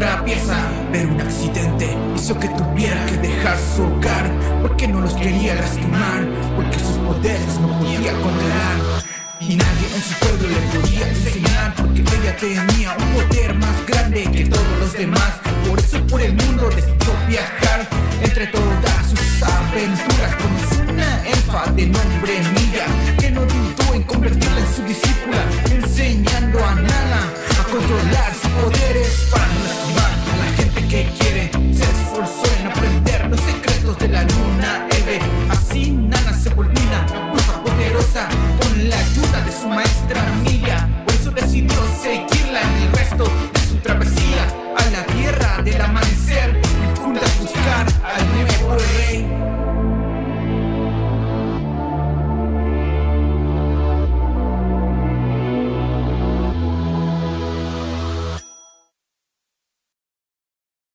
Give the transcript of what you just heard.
otra pieza. Pero un accidente hizo que tuviera que dejar su hogar, porque no los quería lastimar, porque sus poderes no podía controlar. Y nadie en su pueblo le podía enseñar, porque ella tenía un poder más grande que todos los demás. Por eso por el mundo decidió viajar. Entre todas sus aventuras conoció una elfa de nombre Milla, que no dudó en convertirla en su discípula, enseñando a Nala a controlar sus poderes para no lastimar.